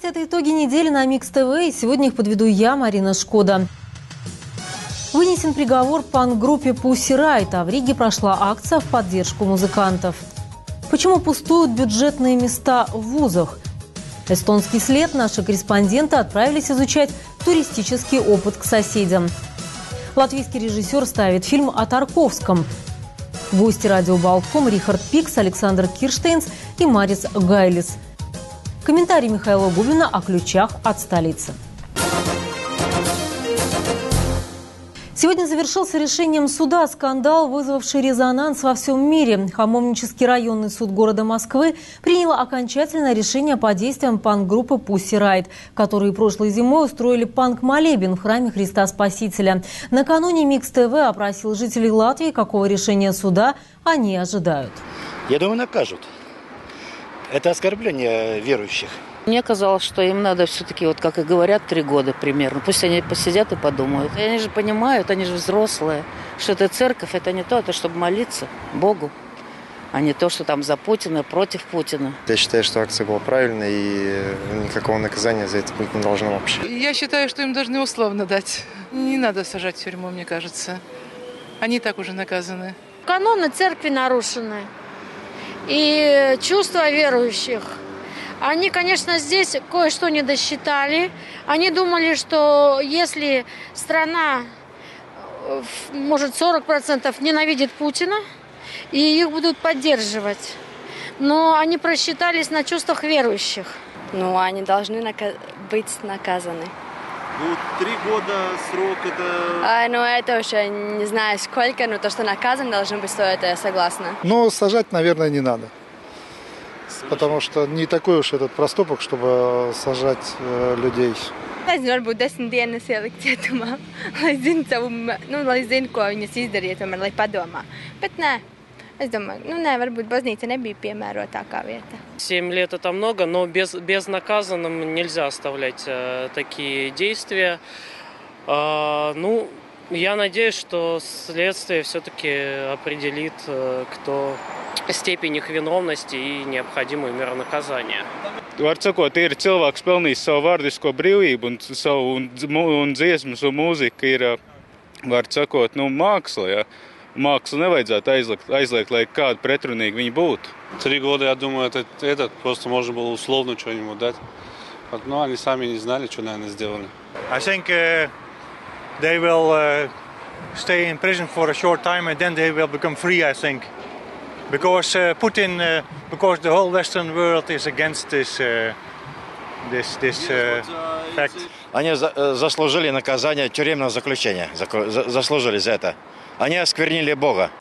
Это итоги недели на Микс ТВ, и сегодня их подведу я, Марина Шкода. Вынесен приговор панк-группе Pussy Riot, а в Риге прошла акция в поддержку музыкантов. Почему пустуют бюджетные места в вузах? Эстонский след наши корреспонденты отправились изучать туристический опыт к соседям. Латвийский режиссер ставит фильм о Тарковском. Гости радио Болтком Рихард Пикс, Александр Кирштейнс и Марис Гайлис. Комментарий Михаила Губина о ключах от столицы. Сегодня завершился решением суда скандал, вызвавший резонанс во всем мире. Хамовнический районный суд города Москвы принял окончательное решение по действиям панк-группы Pussy Riot, которые прошлой зимой устроили панк-молебен в храме Христа Спасителя. Накануне Микс ТВ опросил жителей Латвии, какого решения суда они ожидают. Я думаю, накажут. Это оскорбление верующих. Мне казалось, что им надо все-таки, вот как и говорят, 3 года примерно. Пусть они посидят и подумают. И они же понимают, они же взрослые, что это церковь, это не то, это чтобы молиться Богу, а не то, что там за Путина, против Путина. Я считаю, что акция была правильной, и никакого наказания за это быть не должно вообще. Я считаю, что им должны условно дать. Не надо сажать в тюрьму, мне кажется. Они и так уже наказаны. Каноны церкви нарушены. И чувства верующих. Они, конечно, здесь кое-что не досчитали. Они думали, что если страна, может, 40% ненавидит Путина, и их будут поддерживать. Но они просчитались на чувствах верующих. Ну, они должны быть наказаны. Ну, 3 года срок это... Ну, это уже не знаю сколько, но то, что наказан должен быть, то это я согласна. Но сажать, наверное, не надо. Потому что не такой уж этот проступок, чтобы сажать людей. Varbūt 10 dienas ielikt cietumā, lai zinu savu, lai zinu, ko viņas izdarīja, tomēr, lai padomā. Bet nē, es domāju, varbūt baznīca nebija piemērotākā vieta. 7 лет это много, но безнаказанным нельзя оставлять такие действия. Я надеюсь, что следствие все-таки определит, кто степень их виновности и необходимую меру наказания. Var sakot, ir cilvēks pelnījis savu vārdisko brīvību un dziesmas un mūzika ir, var sakot, māksla. Ja? Mākslu nevajadzētu aizliegt, lai kādu pretrunīgi viņi būtu. 3 года, я думаю, это просто можно было условно что-нибудь дать. Но они сами не знали, что, наверное, сделали. I think they will stay in prison for a short time and then they will become free, I think. Because Putin, because the whole Western world is against this fact. Они заслужили наказание тюремного заключения. Заслужили за это. Они осквернили Бога.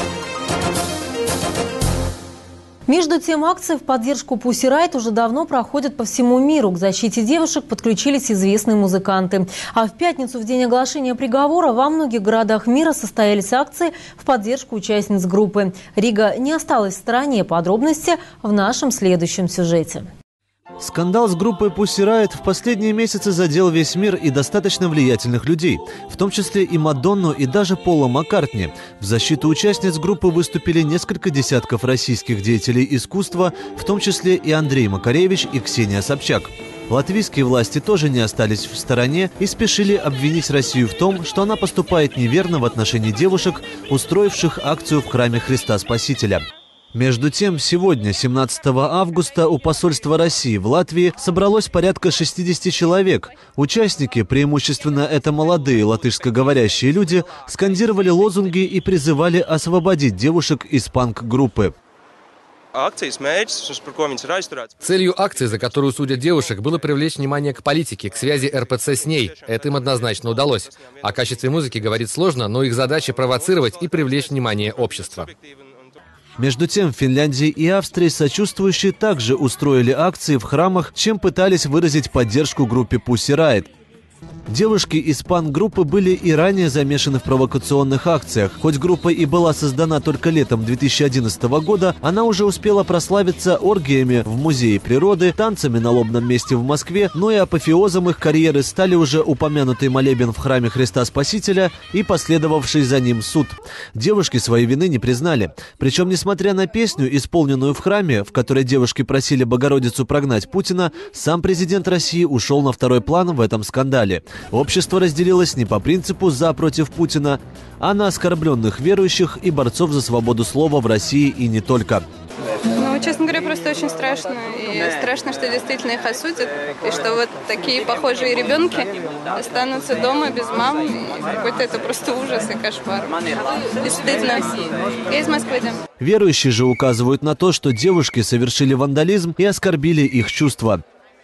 Между тем, акции в поддержку Pussy Riot уже давно проходят по всему миру. К защите девушек подключились известные музыканты. А в пятницу, в день оглашения приговора, во многих городах мира состоялись акции в поддержку участниц группы. Рига не осталась в стороне. Подробности в нашем следующем сюжете. Скандал с группой Pussy Riot в последние месяцы задел весь мир и достаточно влиятельных людей, в том числе и Мадонну, и даже Пола Маккартни. В защиту участниц группы выступили несколько десятков российских деятелей искусства, в том числе и Андрей Макаревич и Ксения Собчак. Латвийские власти тоже не остались в стороне и спешили обвинить Россию в том, что она поступает неверно в отношении девушек, устроивших акцию в храме Христа Спасителя. Между тем, сегодня, 17 августа, у посольства России в Латвии собралось порядка 60 человек. Участники, преимущественно это молодые латышскоговорящие люди, скандировали лозунги и призывали освободить девушек из панк-группы. Целью акции, за которую судят девушек, было привлечь внимание к политике, к связи РПЦ с ней. Это им однозначно удалось. О качестве музыки говорить сложно, но их задача провоцировать и привлечь внимание общества. Между тем, в Финляндии и Австрии сочувствующие также устроили акции в храмах, чем пытались выразить поддержку группе Pussy Riot. Девушки из панк-группы были и ранее замешаны в провокационных акциях. Хоть группа и была создана только летом 2011 года, она уже успела прославиться оргиями в Музее природы, танцами на Лобном месте в Москве, но и апофеозом их карьеры стали уже упомянутый молебен в храме Христа Спасителя и последовавший за ним суд. Девушки своей вины не признали. Причем, несмотря на песню, исполненную в храме, в которой девушки просили Богородицу прогнать Путина, сам президент России ушел на второй план в этом скандале. Общество разделилось не по принципу «за» против Путина, а на оскорбленных верующих и борцов за свободу слова в России и не только. Ну, честно говоря, просто очень страшно. И страшно, что действительно их осудят. И что вот такие похожие ребенки останутся дома без мам. И какой-то это просто ужас и кошмар. И стыдно. Я из Москвы, да. Верующие же указывают на то, что девушки совершили вандализм и оскорбили их чувства.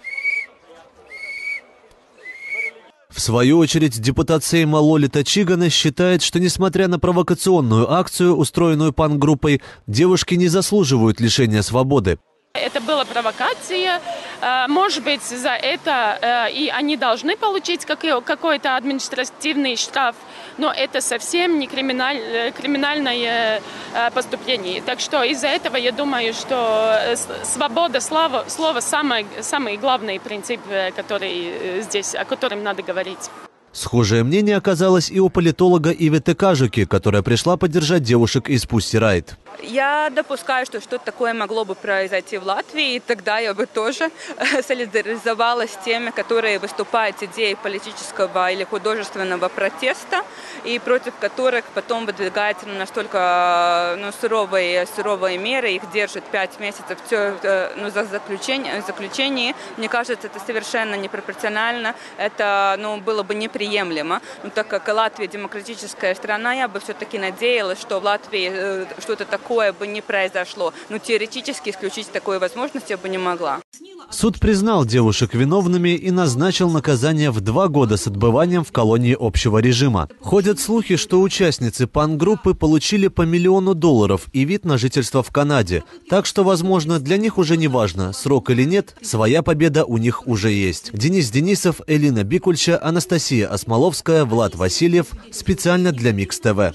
В свою очередь, депутат Сейма Лолита Чигана считает, что несмотря на провокационную акцию, устроенную панк-группой, девушки не заслуживают лишения свободы. Это была провокация. Может быть, за это и они должны получить какой-то административный штраф, но это совсем не криминальное поступление. Так что из-за этого я думаю, что свобода слова самый главный принцип, о котором надо говорить. Схожее мнение оказалось и у политолога Иветы Кажуки, которая пришла поддержать девушек из Pussy Riot. Я допускаю, что что-то такое могло бы произойти в Латвии, и тогда я бы тоже солидаризовалась с теми, которые выступают с идеей политического или художественного протеста, и против которых потом выдвигаются настолько суровые меры, их держат 5 месяцев за заключение. Мне кажется, это совершенно непропорционально, это было бы неприемлемо. Но так как Латвия демократическая страна, я бы все-таки надеялась, что в Латвии что-то такое бы не произошло. Но теоретически исключить такую возможность я бы не могла. Суд признал девушек виновными и назначил наказание в 2 года с отбыванием в колонии общего режима. Ходят слухи, что участницы панк-группы получили по $1 миллион и вид на жительство в Канаде. Так что, возможно, для них уже не важно, срок или нет, своя победа у них уже есть. Денис Денисов, Элина Бикульча, Анастасия Осмоловская, Влад Васильев. Специально для Микс ТВ.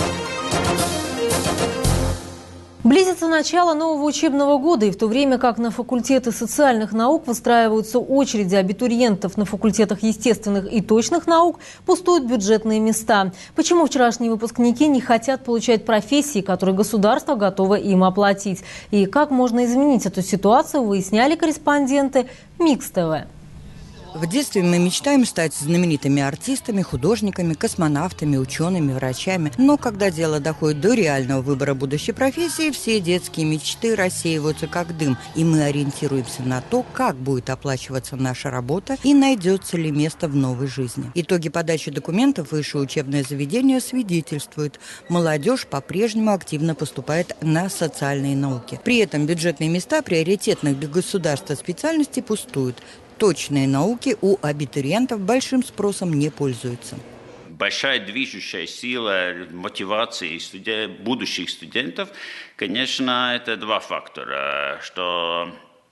Близится начало нового учебного года, и в то время как на факультеты социальных наук выстраиваются очереди абитуриентов, на факультетах естественных и точных наук пустуют бюджетные места. Почему вчерашние выпускники не хотят получать профессии, которые государство готово им оплатить? И как можно изменить эту ситуацию, выясняли корреспонденты Микс ТВ. В детстве мы мечтаем стать знаменитыми артистами, художниками, космонавтами, учеными, врачами. Но когда дело доходит до реального выбора будущей профессии, все детские мечты рассеиваются как дым. И мы ориентируемся на то, как будет оплачиваться наша работа и найдется ли место в новой жизни. Итоги подачи документов в высшее учебное заведение свидетельствуют. Молодежь по-прежнему активно поступает на социальные науки. При этом бюджетные места приоритетных для государства специальностей пустуют. Точные науки у абитуриентов большим спросом не пользуются. Большая движущая сила мотивации будущих студентов, конечно, это 2 фактора, что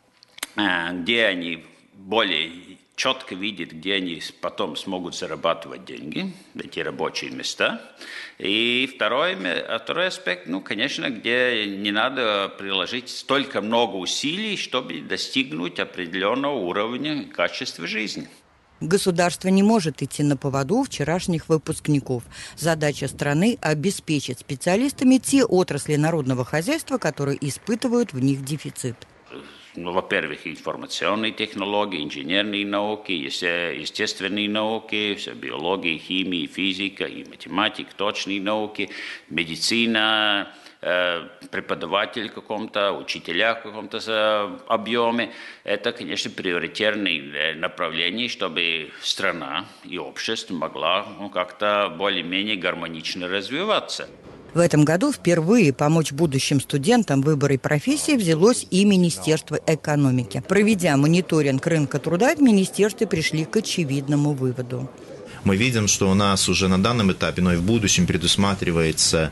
где они более четко видят, где они потом смогут зарабатывать деньги, эти рабочие места. И второй аспект, конечно, где не надо приложить столько много усилий, чтобы достигнуть определенного уровня качества жизни. Государство не может идти на поводу вчерашних выпускников. Задача страны – обеспечить специалистами те отрасли народного хозяйства, которые испытывают в них дефицит. Во-первых, информационные технологии, инженерные науки, естественные науки, биология, химия, физика, и математика, точные науки, медицина, преподаватель каком-то, учителя в каком-то объеме. Это, конечно, приоритетные направления, чтобы страна и общество могла как-то более-менее гармонично развиваться. В этом году впервые помочь будущим студентам в выборе профессии взялось и Министерство экономики. Проведя мониторинг рынка труда, в министерстве пришли к очевидному выводу. Мы видим, что у нас уже на данном этапе, но и в будущем предусматривается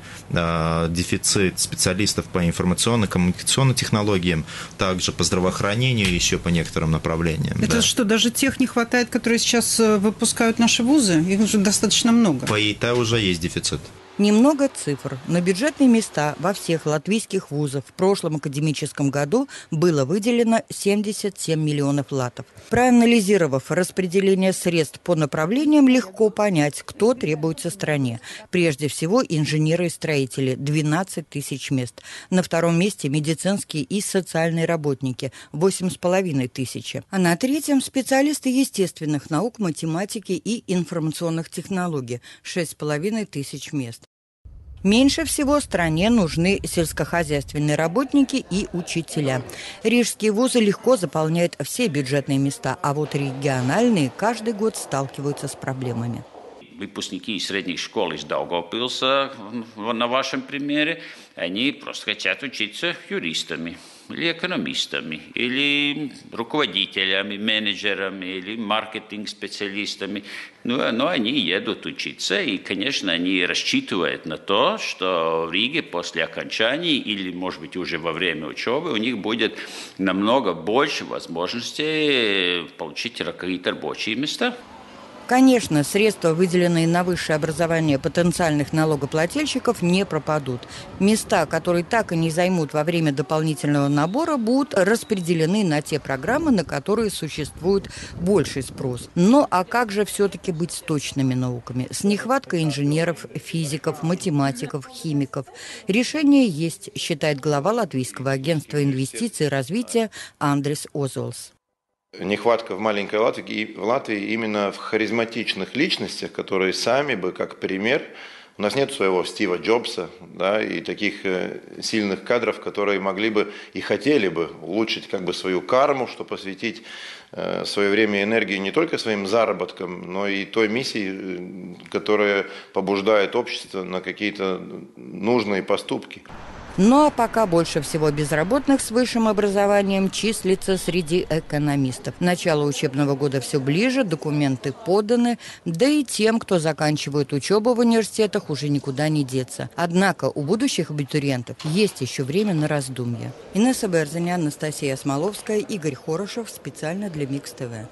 дефицит специалистов по информационно-коммуникационным технологиям, также по здравоохранению и еще по некоторым направлениям. Это что, даже тех не хватает, которые сейчас выпускают наши вузы? Их уже достаточно много. По ИТ уже есть дефицит. Немного цифр. На бюджетные места во всех латвийских вузах в прошлом академическом году было выделено 77 миллионов латов. Проанализировав распределение средств по направлениям, легко понять, кто требуется стране. Прежде всего, инженеры и строители – 12 тысяч мест. На втором месте медицинские и социальные работники – 8,5 тысячи. А на третьем – специалисты естественных наук, математики и информационных технологий – 6,5 тысяч мест. Меньше всего стране нужны сельскохозяйственные работники и учителя. Рижские вузы легко заполняют все бюджетные места, а вот региональные каждый год сталкиваются с проблемами. Выпускники средних школ из Даугавпилса, на вашем примере, они просто хотят учиться юристами, или экономистами, или руководителями, менеджерами, или маркетинг-специалистами. Но они едут учиться, и, конечно, они рассчитывают на то, что в Риге после окончания или, может быть, уже во время учебы у них будет намного больше возможностей получить какие-то рабочие места. Конечно, средства, выделенные на высшее образование потенциальных налогоплательщиков, не пропадут. Места, которые так и не займут во время дополнительного набора, будут распределены на те программы, на которые существует больший спрос. Но а как же все-таки быть с точными науками? С нехваткой инженеров, физиков, математиков, химиков. Решение есть, считает глава Латвийского агентства инвестиций и развития Андрис Озолс. Нехватка в маленькой Латвии именно в харизматичных личностях, которые сами бы, как пример, у нас нет своего Стива Джобса, да, и таких сильных кадров, которые могли бы и хотели бы улучшить как бы свою карму, чтобы посвятить свое время и энергию не только своим заработкам, но и той миссии, которая побуждает общество на какие-то нужные поступки. Ну а пока больше всего безработных с высшим образованием числится среди экономистов. Начало учебного года все ближе, документы поданы, да и тем, кто заканчивает учебу в университетах, уже никуда не деться. Однако у будущих абитуриентов есть еще время на раздумье. Инесса Берзаня, Анастасия Смоловская, Игорь Хорошев. Специально для Микс ТВ.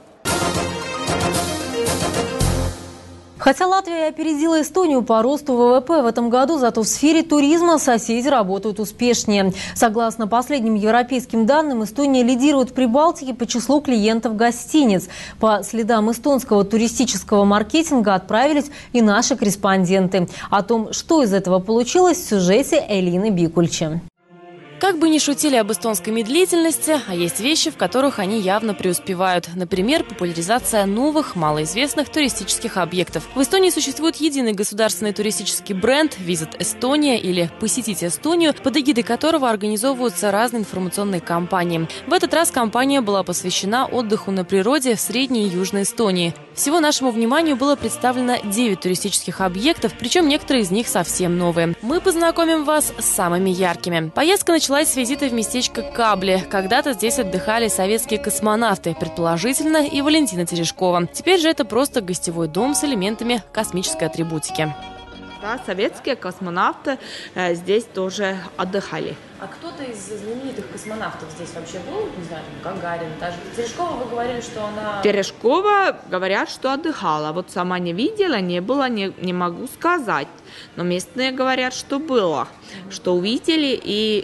Хотя Латвия опередила Эстонию по росту ВВП в этом году, зато в сфере туризма соседи работают успешнее. Согласно последним европейским данным, Эстония лидирует в Прибалтике по числу клиентов гостиниц. По следам эстонского туристического маркетинга отправились и наши корреспонденты. О том, что из этого получилось, в сюжете Элины Бикульчи. Как бы ни шутили об эстонской медлительности, а есть вещи, в которых они явно преуспевают. Например, популяризация новых, малоизвестных туристических объектов. В Эстонии существует единый государственный туристический бренд «Visit Estonia» или «Посетить Эстонию», под эгидой которого организовываются разные информационные кампании. В этот раз кампания была посвящена отдыху на природе в Средней и Южной Эстонии. Всего нашему вниманию было представлено 9 туристических объектов, причем некоторые из них совсем новые. Мы познакомим вас с самыми яркими. Поездка началась с визита в местечко Кабли. Когда-то здесь отдыхали советские космонавты, предположительно и Валентина Терешкова. Теперь же это просто гостевой дом с элементами космической атрибутики. Да, советские космонавты здесь тоже отдыхали. А кто-то из знаменитых космонавтов здесь вообще был? Не знаю, Гагарин, даже Терешкова, вы говорили, что она... Терешкова, говорят, что отдыхала. Вот сама не видела, не было, не могу сказать. Но местные говорят, что было, что увидели, и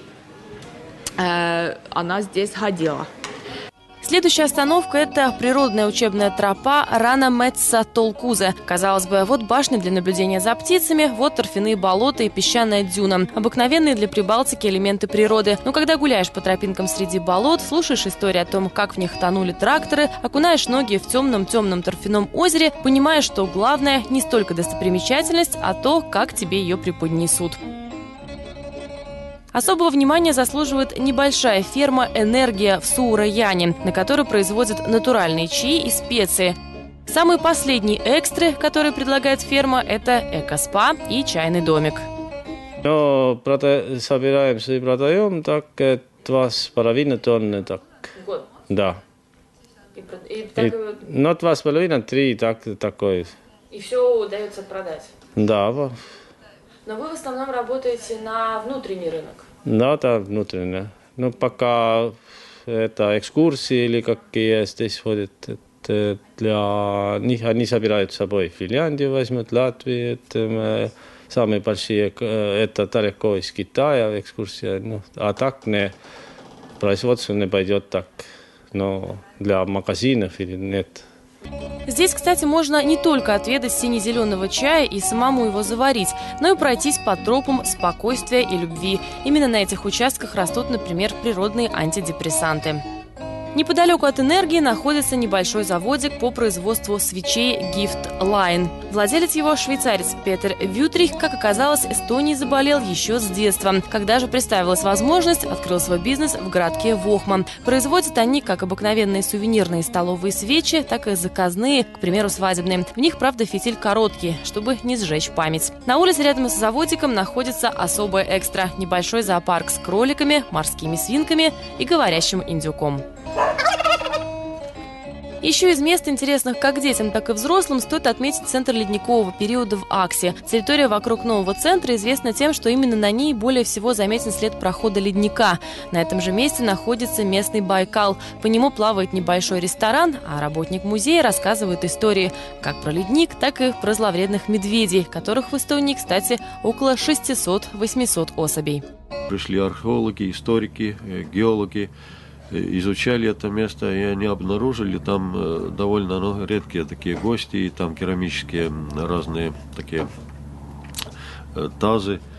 она здесь ходила. Следующая остановка – это природная учебная тропа Рана-Метса-Толкузе. Казалось бы, вот башня для наблюдения за птицами, вот торфяные болота и песчаная дюна. Обыкновенные для Прибалтики элементы природы. Но когда гуляешь по тропинкам среди болот, слушаешь истории о том, как в них тонули тракторы, окунаешь ноги в темном-темном торфяном озере, понимаешь, что главное не столько достопримечательность, а то, как тебе ее преподнесут. Особого внимания заслуживает небольшая ферма «Энергия» в Суураяне, на которой производят натуральные чаи и специи. Самый последний экстры, который предлагает ферма, это эко-спа и чайный домик. Но собираемся и продаем так 2,5 тонны. Так. Год? Да. И 2,5-3 такой. И все удается продать? Да. Но вы в основном работаете на внутренний рынок? Да, внутренне. Но пока это экскурсии или какие здесь ходят, для них они собирают с собой Финляндию, возьмут Латвию, самые большие, это далеко из Китая экскурсия, а так не, производство не пойдет так, но для магазинов или нет. Здесь, кстати, можно не только отведать сине-зеленого чая и самому его заварить, но и пройтись по тропам спокойствия и любви. Именно на этих участках растут, например, природные антидепрессанты. Неподалеку от Энергии находится небольшой заводик по производству свечей Gift Line. Владелец его, швейцарец Петер Вютрих, как оказалось, Эстонией заболел еще с детства. Когда же представилась возможность, открыл свой бизнес в городке Вохма. Производят они как обыкновенные сувенирные столовые свечи, так и заказные, к примеру, свадебные. В них, правда, фитиль короткий, чтобы не сжечь память. На улице рядом с заводиком находится особое экстра – небольшой зоопарк с кроликами, морскими свинками и говорящим индюком. Еще из мест, интересных как детям, так и взрослым, стоит отметить центр ледникового периода в Аксе. Территория вокруг нового центра известна тем, что именно на ней более всего заметен след прохода ледника. На этом же месте находится местный Байкал. По нему плавает небольшой ресторан, а работник музея рассказывает истории как про ледник, так и про зловредных медведей, которых в Эстонии, кстати, около 600-800 особей. Пришли археологи, историки, геологи, изучали это место, и они обнаружили там довольно редкие такие гости, и там керамические разные такие тазы.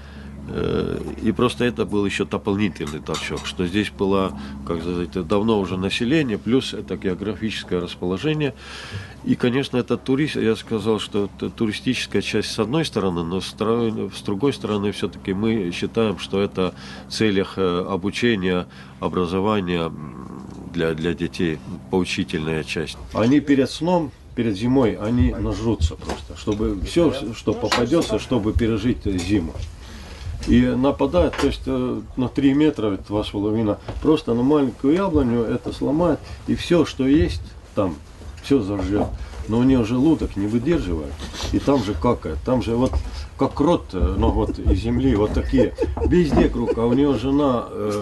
И просто это был еще дополнительный толчок, что здесь было, как сказать, давно уже население, плюс это географическое расположение. И, конечно, это я сказал, что это туристическая часть с одной стороны, но с другой стороны все-таки мы считаем, что это в целях обучения, образования для детей, поучительная часть. Они перед сном, перед зимой, они нажрутся просто, чтобы все, что попадется, чтобы пережить зиму. И нападает, то есть на 3 метра, 2,5, просто на маленькую яблоню это сломает, и все, что есть там, все зажжет. Но у нее желудок не выдерживает, и там же какает, там же вот как рот, ну вот из земли, вот такие, везде круг, а у нее жена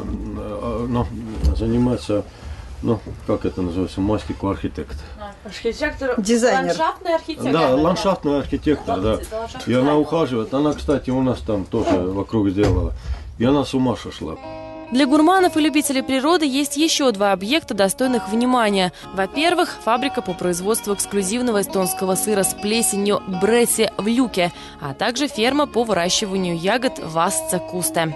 занимается, ну как это называется, мастику-архитект. Архитектор, дизайнер. Ландшафтный архитектор. Да, ландшафтный архитектор, да. И она ухаживает. Она, кстати, у нас там тоже вокруг сделала. И она с ума шла. Для гурманов и любителей природы есть еще 2 объекта, достойных внимания. Во-первых, фабрика по производству эксклюзивного эстонского сыра с плесенью Бреси в Люке, а также ферма по выращиванию ягод Васца Кусте.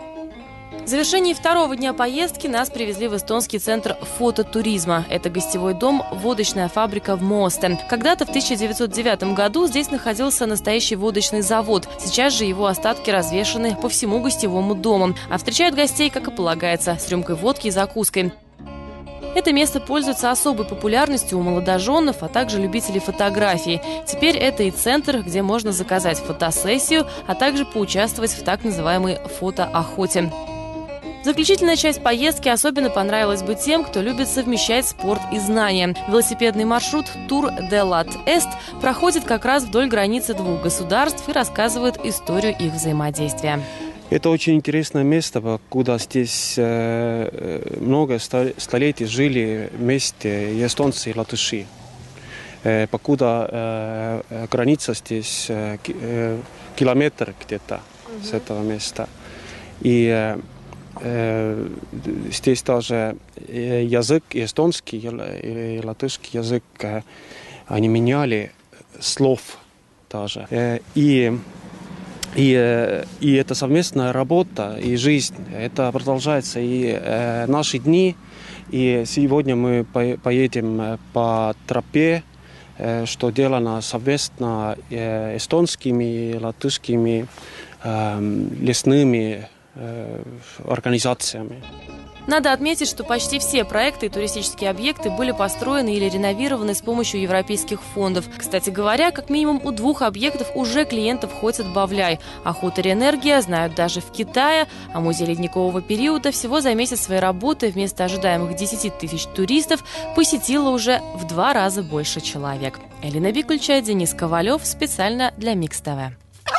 В завершении 2-го дня поездки нас привезли в эстонский центр фототуризма. Это гостевой дом, водочная фабрика в Моосте. Когда-то в 1909 году здесь находился настоящий водочный завод. Сейчас же его остатки развешаны по всему гостевому дому. А встречают гостей, как и полагается, с рюмкой водки и закуской. Это место пользуется особой популярностью у молодоженов, а также любителей фотографий. Теперь это и центр, где можно заказать фотосессию, а также поучаствовать в так называемой фотоохоте. Заключительная часть поездки особенно понравилась бы тем, кто любит совмещать спорт и знания. Велосипедный маршрут Tour de Lat Est проходит как раз вдоль границы 2 государств и рассказывает историю их взаимодействия. Это очень интересное место, куда здесь много столетий жили вместе эстонцы и латыши. Покуда граница здесь километр где-то с этого места. И здесь даже язык эстонский и латышский язык, они меняли слов даже. И это совместная работа и жизнь, это продолжается и наши дни. И сегодня мы поедем по тропе, что делано совместно эстонскими и латышскими лесными организациями. Надо отметить, что почти все проекты и туристические объекты были построены или реновированы с помощью европейских фондов. Кстати говоря, как минимум у 2 объектов уже клиентов хоть отбавляй. О хуторе «Энергия» знают даже в Китае, а музей ледникового периода всего за месяц своей работы вместо ожидаемых 10 тысяч туристов посетило уже в 2 раза больше человек. Элина Бикульча, Денис Ковалев, специально для Микс ТВ.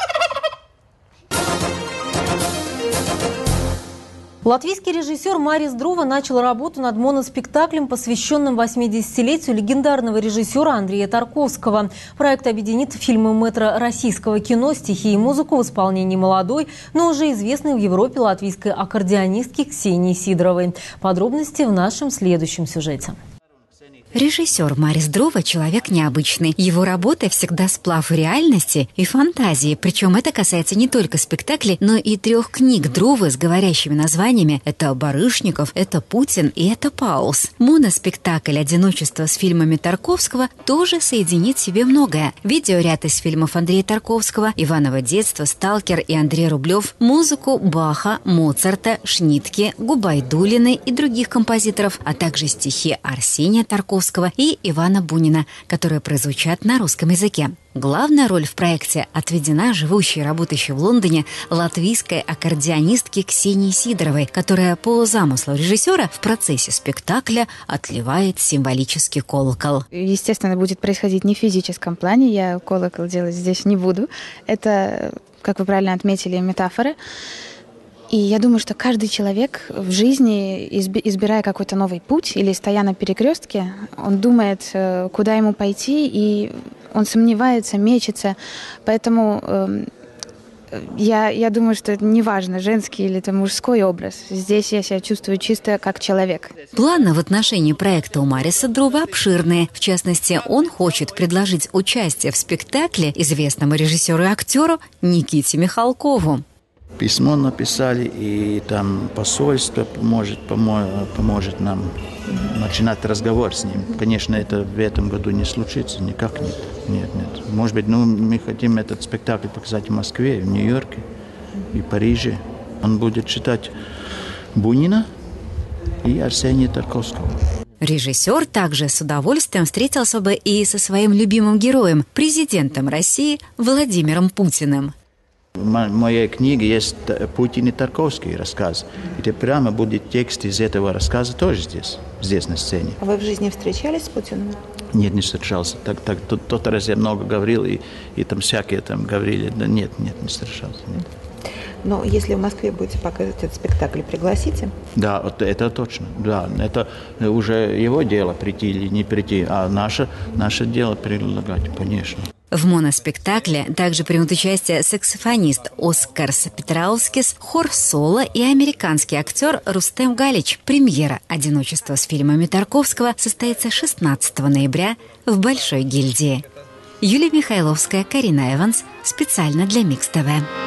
Латвийский режиссер Марис Друва начал работу над моноспектаклем, посвященным 80-летию легендарного режиссера Андрея Тарковского. Проект объединит фильмы мэтра российского кино, стихи и музыку в исполнении молодой, но уже известной в Европе латвийской аккордеонистки Ксении Сидоровой. Подробности в нашем следующем сюжете. Режиссер Марис Друва – человек необычный. Его работа всегда сплав реальности и фантазии. Причем это касается не только спектаклей, но и 3 книг Друвы с говорящими названиями. Это «Барышников», это «Путин» и это «Паулс». Моноспектакль «Одиночество» с фильмами Тарковского тоже соединит в себе многое. Видеоряд из фильмов Андрея Тарковского, «Иваново детство», «Сталкер» и Андрей Рублев, музыку Баха, Моцарта, Шнитке, Губайдулиной и других композиторов, а также стихи Арсения Тарковского и Ивана Бунина, которые прозвучат на русском языке. Главная роль в проекте отведена живущей и работающей в Лондоне латвийской аккордеонистке Ксении Сидоровой, которая по замыслу режиссера в процессе спектакля отливает символический колокол. Естественно, будет происходить не в физическом плане, я колокол делать здесь не буду. Это, как вы правильно отметили, метафоры. И я думаю, что каждый человек в жизни, избирая какой-то новый путь или стоя на перекрестке, он думает, куда ему пойти, и он сомневается, мечется. Поэтому я думаю, что это не важно, женский или это мужской образ. Здесь я себя чувствую чисто как человек. Планы в отношении проекта у Мариса Друва обширные. В частности, он хочет предложить участие в спектакле известному режиссеру и актеру Никите Михалкову. Письмо написали, и там посольство поможет нам начинать разговор с ним. Конечно, это в этом году не случится, никак нет. Нет. Может быть, мы хотим этот спектакль показать в Москве, в Нью-Йорке и Париже. Он будет читать Бунина и Арсения Тарковского. Режиссер также с удовольствием встретился бы и со своим любимым героем, президентом России Владимиром Путиным. В моей книге есть Путин и Тарковский рассказ. И прямо будет текст из этого рассказа тоже здесь на сцене. А вы в жизни встречались с Путиным? Нет, не встречался. Тот раз я много говорил, и там всякие там говорили. Да нет, не встречался. Нет. Но если в Москве будете показывать этот спектакль, пригласите? Да, вот это точно. Да, это уже его дело прийти или не прийти, а наше дело предлагать, конечно. В моноспектакле также примут участие саксофонист Оскарс Петраускис, хор-соло и американский актер Рустем Галич. Премьера «Одиночество» с фильмами Тарковского состоится 16 ноября в Большой гильдии. Юлия Михайловская, Карина Эванс. Специально для Микс ТВ.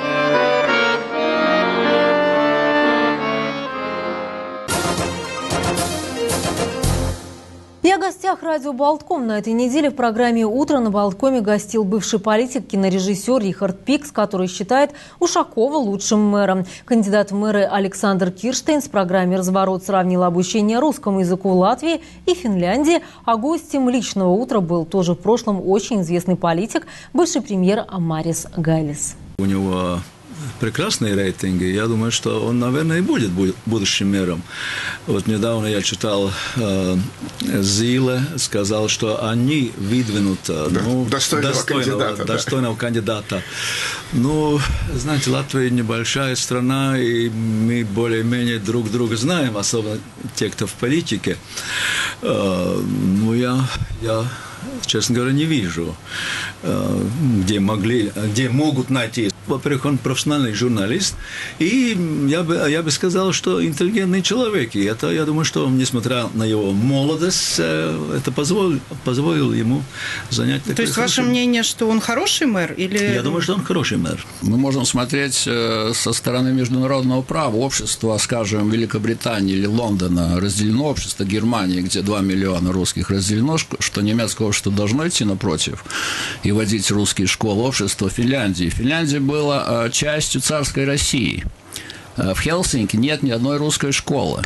И о гостях радио «Болтком». На этой неделе в программе «Утро» на «Болткоме» гостил бывший политик, кинорежиссер Рихард Пикс, который считает Ушакова лучшим мэром. Кандидат в мэры Александр Кирштейн в программе «Разворот» сравнил обучение русскому языку в Латвии и Финляндии. А гостем личного утра был тоже в прошлом очень известный политик, бывший премьер Марис Гайлис. У него прекрасные рейтинги. Я думаю, что он, наверное, и будет будущим мэром. Вот недавно я читал, Зиле сказал, что они выдвинут достойного кандидата. Ну, знаете, Латвия небольшая страна, и мы более-менее друг друга знаем, особенно те, кто в политике. Ну, я честно говоря, не вижу, где могут найти. Во-первых, он профессиональный журналист, и я бы сказал, что интеллигентный человек. И это, я думаю, что, несмотря на его молодость, это позволило ему занять такое. То есть, ваше мнение, что он хороший мэр? Или... Я думаю, что он хороший мэр. Мы можем смотреть со стороны международного права. Общество, скажем, Великобритании или Лондона разделено, общество Германии, где 2 миллиона русских разделено, что немецкое общество должно идти напротив и вводить русские школы. Общество Финляндии. Финляндия была частью царской России. В Хельсинки нет ни одной русской школы.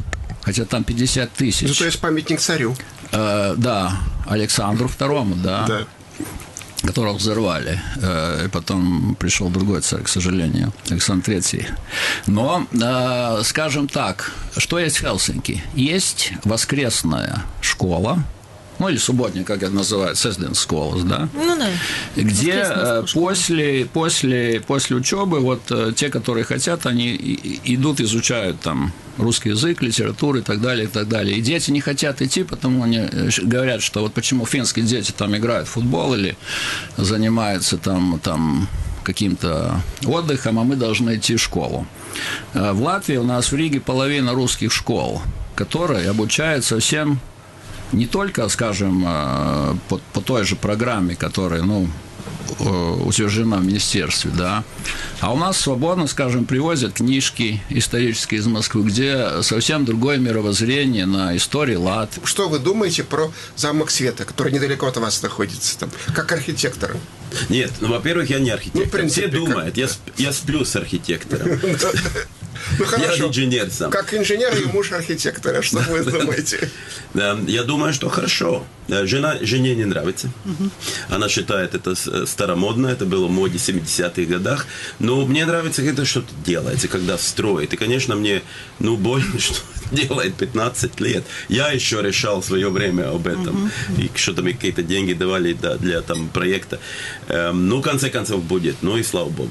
хотя там 50 тысяч. Зато есть памятник царю. Да, Александру II, да. Которого взорвали. И потом пришел другой царь, к сожалению, Александр III. Но, скажем так, что есть в Хельсинки? Есть воскресная школа, ну или субботняя, как это называется, Sesdienas, да? Ну да. Где после учебы вот те, которые хотят, они идут, изучают там русский язык, литературу и так далее, и так далее. И дети не хотят идти, потому они говорят, что вот почему финские дети там играют в футбол или занимаются там каким-то отдыхом, а мы должны идти в школу. В Латвии у нас в Риге половина русских школ, которые обучают совсем не только, скажем, по той же программе, которая, утверждена в министерстве, да, а у нас свободно, скажем, привозят книжки исторические из Москвы, где совсем другое мировоззрение на истории Латвии. Что вы думаете про замок Света, который недалеко от вас находится, там, как архитектор? Нет, во-первых, я не архитектор. Все думают, я сплю с архитектором. Хорошо. Я инженер сам. Как инженер и муж архитектора, что вы думаете? Я думаю, что хорошо. Жене не нравится. Она считает это старомодно, это было в моде в 70-х годах. Но мне нравится, когда что-то делается, когда строит. И, конечно, мне больно, что делает 15 лет. Я еще решал в свое время об этом. И что-то мне какие-то деньги давали для проекта. В конце концов, будет. И слава богу.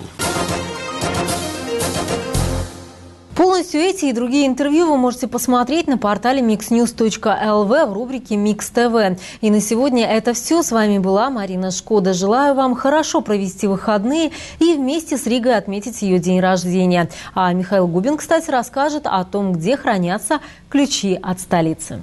Полностью эти и другие интервью вы можете посмотреть на портале mixnews.lv в рубрике Mix TV. И на сегодня это все. С вами была Марина Шкода. Желаю вам хорошо провести выходные и вместе с Ригой отметить ее день рождения. А Михаил Губин, кстати, расскажет о том, где хранятся ключи от столицы.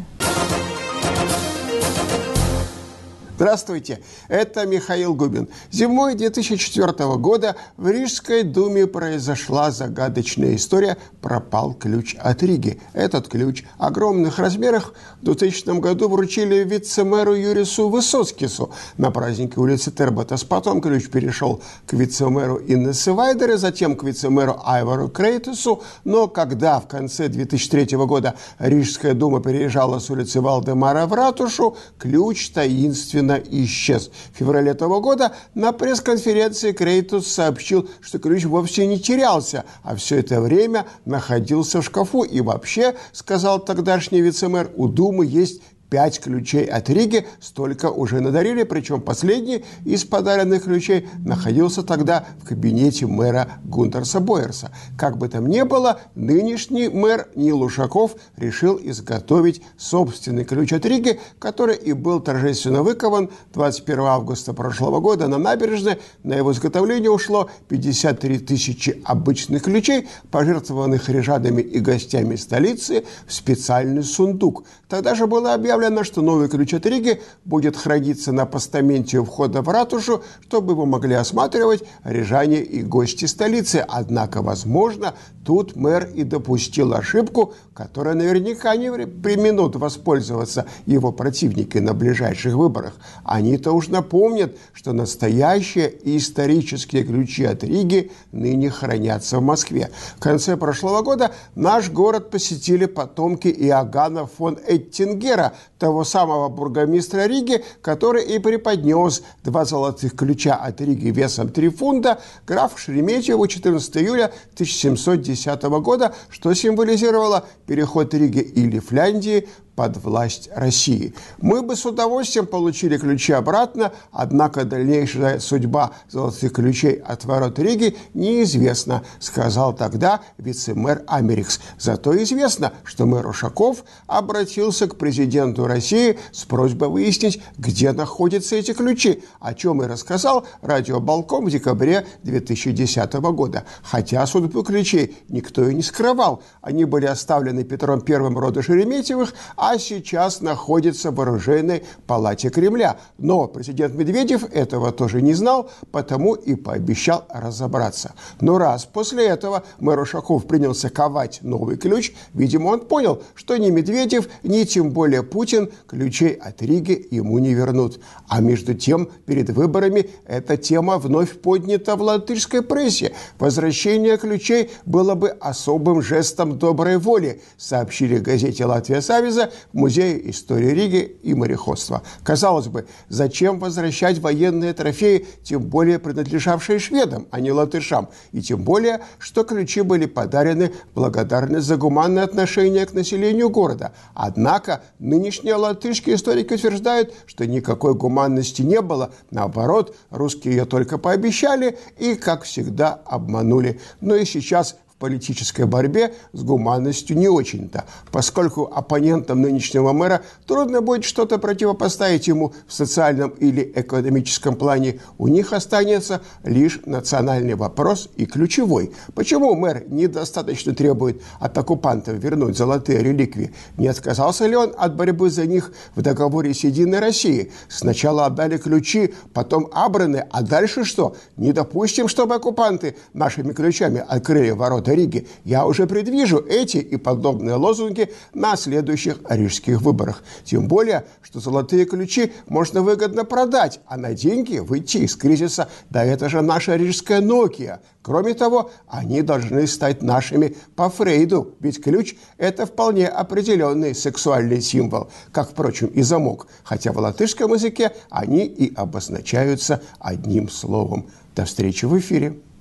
Здравствуйте, это Михаил Губин. Зимой 2004 года в Рижской думе произошла загадочная история «Пропал ключ от Риги». Этот ключ огромных размерах в 2000 году вручили вице-мэру Юрису Высоцкису на празднике улицы Терботас. Потом ключ перешел к вице-мэру Иннесе Вайдере, затем к вице-мэру Айвару Крейтусу. Но когда в конце 2003 года Рижская дума переезжала с улицы Валдемара в ратушу, ключ таинственно исчез. В феврале того года на пресс-конференции Крейтус сообщил, что ключ вовсе не терялся, а все это время находился в шкафу. И вообще, сказал тогдашний вице-мэр, у Думы есть 5 ключей от Риги, столько уже надарили, причем последний из подаренных ключей находился тогда в кабинете мэра Гунтерса Бойерса. Как бы там ни было, нынешний мэр Нил Ушаков решил изготовить собственный ключ от Риги, который и был торжественно выкован 21 августа прошлого года на набережной. На его изготовление ушло 53 тысячи обычных ключей, пожертвованных рижанами и гостями столицы в специальный сундук. Тогда же было объявлено, что новый ключ от Риги будет храниться на постаменте у входа в ратушу, чтобы его могли осматривать рижане и гости столицы. Однако, возможно, тут мэр и допустил ошибку, которая наверняка не преминут воспользоваться его противники на ближайших выборах. Они-то уж напомнят, что настоящие исторические ключи от Риги ныне хранятся в Москве. В конце прошлого года наш город посетили потомки Иоганна фон Эттингера, того самого бургомистра Риги, который и преподнес 2 золотых ключа от Риги весом 3 фунта графу Шереметьеву 14 июля 1710 года, что символизировало переход Риги и Лифляндии под власть России. Мы бы с удовольствием получили ключи обратно, однако дальнейшая судьба золотых ключей от ворот Риги неизвестна, сказал тогда вице-мэр Америкс. Зато известно, что мэр Ушаков обратился к президенту России с просьбой выяснить, где находятся эти ключи, о чем и рассказал радиобалком в декабре 2010 года. Хотя судьбу ключей никто и не скрывал. Они были оставлены Петром I рода Шереметьевых, а сейчас находится в оружейной палате Кремля. Но президент Медведев этого тоже не знал, потому и пообещал разобраться. Но раз после этого мэр Ушаков принялся ковать новый ключ, видимо, он понял, что ни Медведев, ни тем более Путин ключей от Риги ему не вернут. А между тем, перед выборами эта тема вновь поднята в латышской прессе. Возвращение ключей было бы особым жестом доброй воли, сообщили в газете «Латвия Савиза» в Музее истории Риги и мореходства. Казалось бы, зачем возвращать военные трофеи, тем более принадлежавшие шведам, а не латышам, и тем более, что ключи были подарены в благодарность за гуманное отношение к населению города. Однако нынешние латышские историки утверждают, что никакой гуманности не было, наоборот, русские ее только пообещали и, как всегда, обманули. Но и сейчас в политической борьбе с гуманностью не очень-то, поскольку оппонентам нынешнего мэра трудно будет что-то противопоставить ему в социальном или экономическом плане. У них останется лишь национальный вопрос и ключевой. Почему мэр недостаточно требует от оккупантов вернуть золотые реликвии? Не отказался ли он от борьбы за них в договоре с Единой Россией? Сначала отдали ключи, потом абраны, а дальше что? Не допустим, чтобы оккупанты нашими ключами открыли ворота Риги. Я уже предвижу эти и подобные лозунги на следующих рижских выборах. Тем более, что золотые ключи можно выгодно продать, а на деньги выйти из кризиса. Да это же наша рижская Nokia. Кроме того, они должны стать нашими по Фрейду, ведь ключ – это вполне определенный сексуальный символ, как, впрочем, и замок, хотя в латышском языке они и обозначаются одним словом. До встречи в эфире.